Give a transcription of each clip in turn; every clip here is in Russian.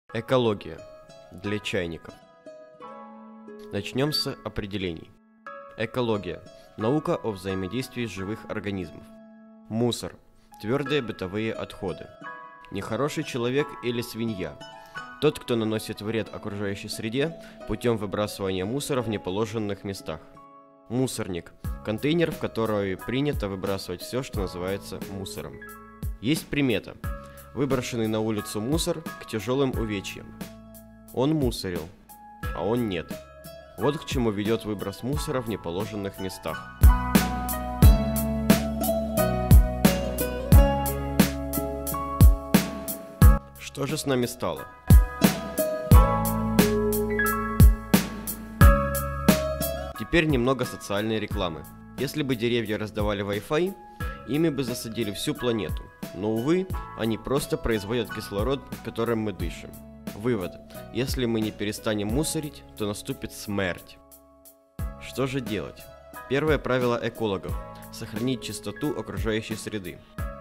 Экология для чайников. Начнем с определений. Экология – наука о взаимодействии живых организмов. Мусор – твердые бытовые отходы. Нехороший человек или свинья – тот, кто наносит вред окружающей среде путем выбрасывания мусора в неположенных местах. Мусорник – контейнер, в который принято выбрасывать все, что называется мусором. Есть примета. Выброшенный на улицу мусор к тяжелым увечьям. Он мусорил, а он нет. Вот к чему ведет выброс мусора в неположенных местах. Что же с нами стало? Теперь немного социальной рекламы. Если бы деревья раздавали Wi-Fi, ими бы засадили всю планету. Но, увы, они просто производят кислород, которым мы дышим. Вывод. Если мы не перестанем мусорить, то наступит смерть. Что же делать? Первое правило экологов – сохранить чистоту окружающей среды.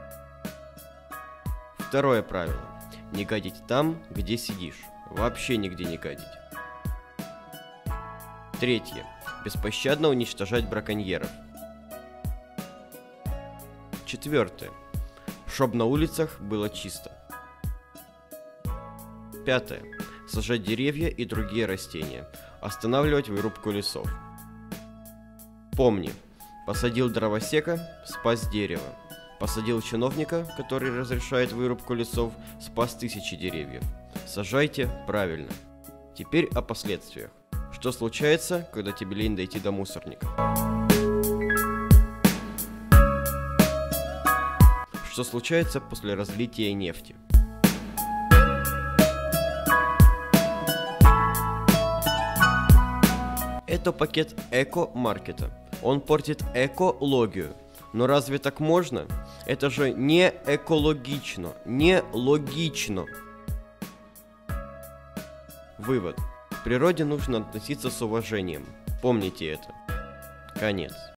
Второе правило – не гадить там, где сидишь. Вообще нигде не гадить. Третье – беспощадно уничтожать браконьеров. Четвертое – чтоб на улицах было чисто. Пятое. Сажать деревья и другие растения. Останавливать вырубку лесов. Помни, посадил дровосека, спас дерево. Посадил чиновника, который разрешает вырубку лесов, спас тысячи деревьев. Сажайте правильно. Теперь о последствиях. Что случается, когда тебе лень дойти до мусорника? Что случается после разлития нефти? Это пакет эко-маркета. Он портит экологию. Но разве так можно? Это же не экологично, не логично. Вывод. К природе нужно относиться с уважением. Помните это. Конец.